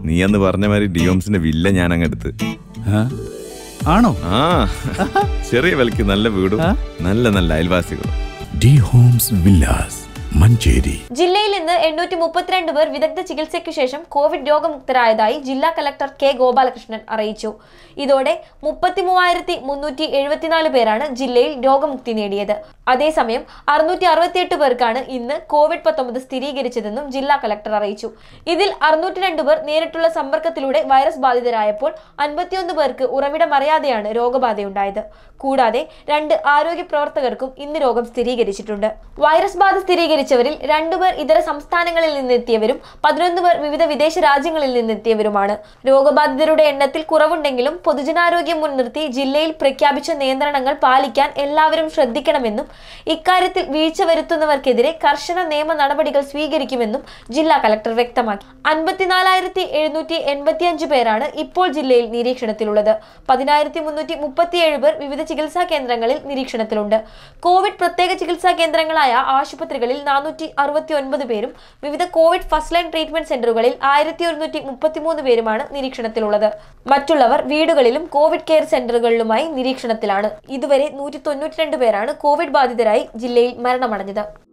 നീ അന്ന് പറഞ്ഞ മാതിരി ഡിയോംസിന്റെ വില്ല ഞാൻ അങ്ങെടുത്ത്. ആണോ? ആ, ചെറിയ വിലക്ക് നല്ല വീടും നല്ല നല്ല അയൽവാസികളും. D homes villas Manjeri. ജില്ലയിൽ ഇന്ന് 832 പേർ വിദഗ്ധ ചികിത്സയ്ക്കു ശേഷം കോവിഡ് രോഗമുക്തരായതായി ജില്ലാ കളക്ടർ കെ ഗോപാലകൃഷ്ണൻ അറിയിച്ചു. ഇതോടെ 33,374 പേരാണ് ജില്ലയിൽ രോഗമുക്തി നേടിയത്. അതേസമയം 668 പേർക്കാണ് ഇന്ന് COVID-19 സ്ഥിരീകരിച്ചതെന്നും ജില്ലാ കളക്ടർ അറിയിച്ചു. ഇതിൽ 602 പേർ നേരിട്ടുള്ള സമ്പർക്കത്തിലൂടെ വൈറസ് ബാധിതരായപ്പോൾ 51 പേർക്ക് ഉറവിടമറിയാതെയാണ് രോഗബാധയുണ്ടായത്. കൂടാതെ 2 ആരോഗ്യ പ്രവർത്തകർക്കും ഇന്ന് രോഗം സ്ഥിരീകരിച്ചിട്ടുണ്ട്. വൈറസ് ബാധ സ്ഥിരീകരിച്ചവരിൽ 2 പേർ ഇതര സംസ്ഥാനങ്ങളിൽ നിന്നെത്തിയവരും 11 പേർ വിവിധ വിദേശ രാജ്യങ്ങളിൽ നിന്നെത്തിയവരുമാണ്. രോഗബാധിതരുടെ എണ്ണത്തിൽ കുറവുണ്ടെങ്കിലും പൊതുജനാരോഗ്യം മുൻനിർത്തി ജില്ലയിൽ പ്രഖ്യാപിച്ച നിയന്ത്രണങ്ങൾ പാലിക്കാൻ എല്ലാവരും ശ്രദ്ധിക്കണമെന്നും ഇക്കാര്യത്തിൽ വീഴ്ച വരുത്തുന്നവർക്കെതിരെ കർശന നിയമ നടപടികൾ സ്വീകരിക്കുമെന്നും ജില്ലാ കളക്ടർ വ്യക്തമാക്കി. 54,785 പേരാണ് ഇപ്പോൾ ജില്ലയിൽ നിരീക്ഷണത്തിലുള്ളത്. 10,337 പേർ വിവിധ ചികിത്സാ കേന്ദ്രങ്ങളിൽ നിരീക്ഷണത്തിലുണ്ട്. കോവിഡ് പ്രത്യേക ചികിത്സാ കേന്ദ്രങ്ങളായ ആശുപത്രികളിൽ 469 പേരും വിവിധ കോവിഡ് ഫസ്റ്റ് ലൈൻ ട്രീറ്റ്മെന്റ് സെന്ററുകളിൽ 1133 പേരുമാണ് നിരീക്ഷണത്തിലുള്ളത്. മറ്റുള്ളവർ വീടുകളിലും കോവിഡ് കെയർ സെന്ററുകളിലുമായി നിരീക്ഷണത്തിലാണ്. ഇതുവരെ 192 പേരാണ് കോവിഡ് ബാധിതരായി ജില്ലയിൽ മരണമടഞ്ഞത്.